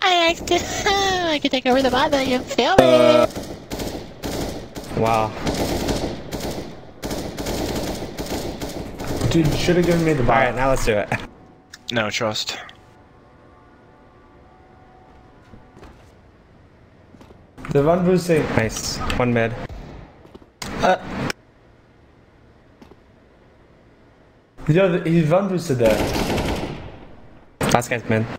I can take over the bot, then you feel me. Wow. Dude, you should have given me the bot. Alright, now let's do it. No trust. The one boosting. Nice. One mid. Yo, he's one boosted there. Last guy's mid.